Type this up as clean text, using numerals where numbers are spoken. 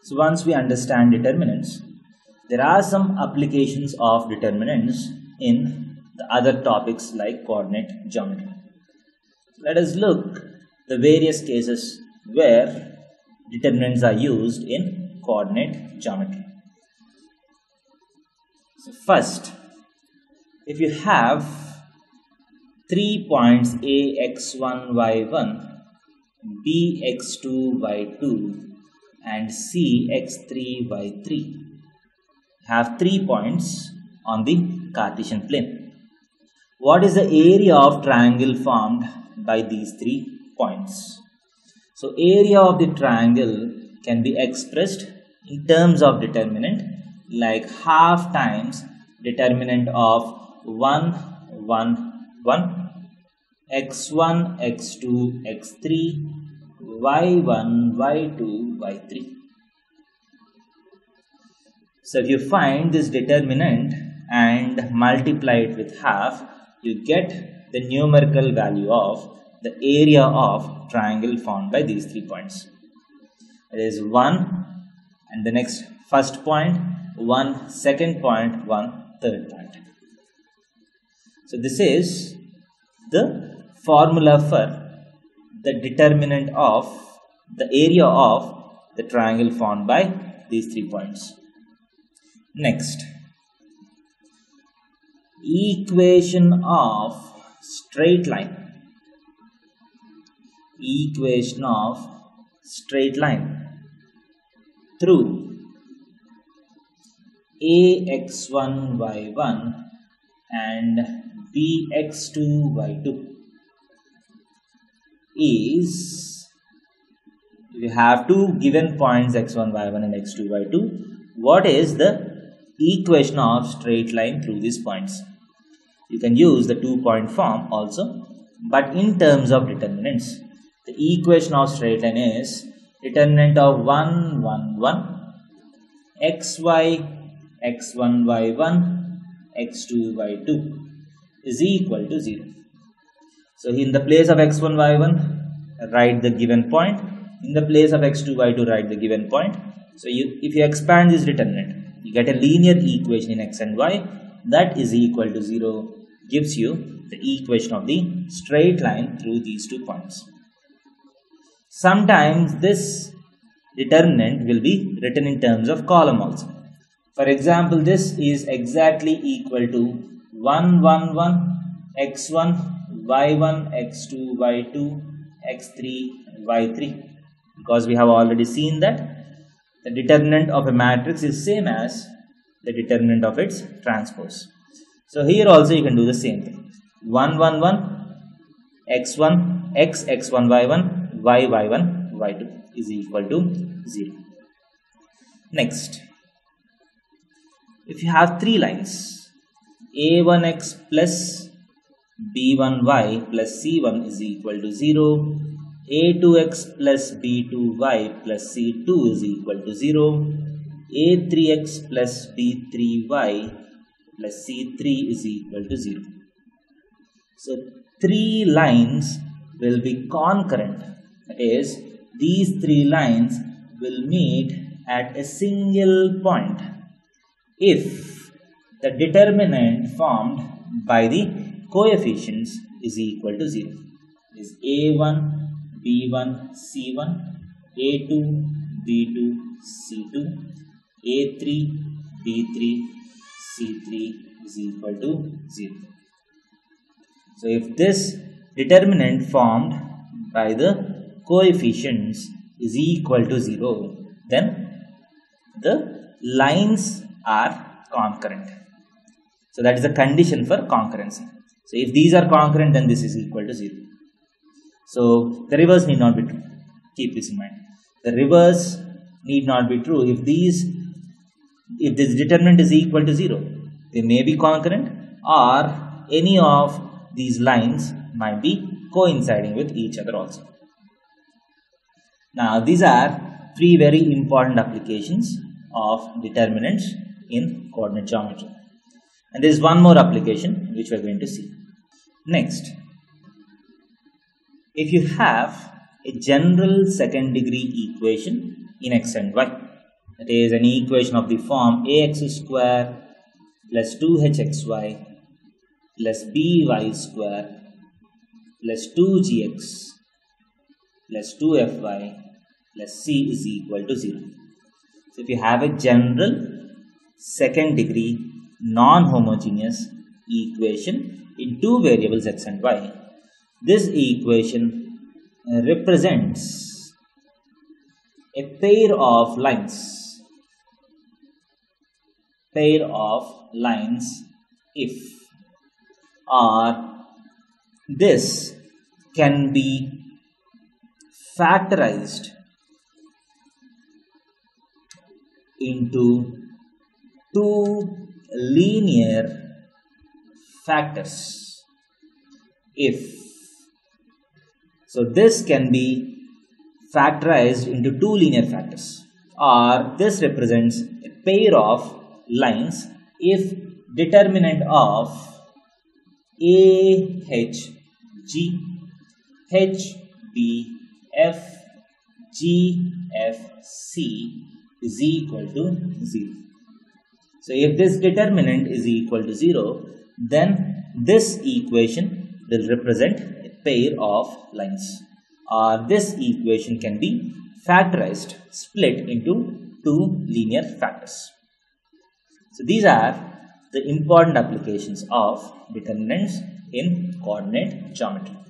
So once we understand determinants, there are some applications of determinants in the other topics like coordinate geometry. Let us look the various cases where determinants are used in coordinate geometry. So first, if you have 3 points A x1 y1, B x2 y2 and C x3 y3, have 3 points on the Cartesian plane. What is the area of triangle formed by these 3 points? So area of the triangle can be expressed in terms of determinant like half times determinant of 1, 1, 1, x1, x2, x3, y1, y2, y3. So if you find this determinant and multiply it with half, you get the numerical value of the area of triangle formed by these 3 points. It is 1 and the next first point, 1 second point, 1 third point. So this is the formula for the determinant of the area of the triangle formed by these 3 points. Next, equation of straight line. Equation of straight line through ax1 y1 and bx2 y2 is, we have two given points x1 y1 and x2 y2. What is the equation of straight line through these points? You can use the 2-point form also, but in terms of determinants, the equation of straight line is determinant of 1, 1, 1, xy, x1, y1, x2, y2 is equal to 0. So in the place of x1, y1, write the given point. In the place of x2, y2, write the given point. So if you expand this determinant, you get a linear equation in x and y that is equal to 0, gives you the equation of the straight line through these 2 points. Sometimes this determinant will be written in terms of column also. For example, this is exactly equal to 1, 1, 1, x1, y1, x2, y2, x3, y3, because we have already seen that the determinant of a matrix is same as the determinant of its transpose. So here also you can do the same thing. 1, 1, 1, x1, x, x1, y1, y, y1, y2 is equal to 0. Next, if you have 3 lines, a1x plus b1y plus c1 is equal to 0, a2x plus b2y plus c2 is equal to 0, a3x plus b3y plus c3 is equal to 0. So 3 lines will be concurrent, that is, these 3 lines will meet at a single point if the determinant formed by the coefficients is equal to 0. Is a1, b1, c1, a2, b2, c2, a3, b3, c3 is equal to 0. So if this determinant formed by the coefficients is equal to 0, then the lines are concurrent. So that is the condition for concurrency. So if these are concurrent, then this is equal to 0. So the reverse need not be true. Keep this in mind. The reverse need not be true. If this determinant is equal to 0, they may be concurrent, or any of these lines might be coinciding with each other also. Now these are 3 very important applications of determinants in coordinate geometry. And there is one more application which we are going to see. Next, if you have a general second degree equation in x and y, It is an equation of the form ax square plus 2hxy plus by square plus 2gx plus 2fy plus c is equal to 0. So if you have a general second degree non-homogeneous equation in two variables x and y, this equation represents a pair of lines if, or this can be factorized into two linear factors if. So this can be factorized into two linear factors, or this represents a pair of lines if determinant of a h g h b f g f c is equal to 0. So if this determinant is equal to 0, then this equation will represent a pair of lines, or this equation can be factorized, split into two linear factors. So these are the important applications of determinants in coordinate geometry.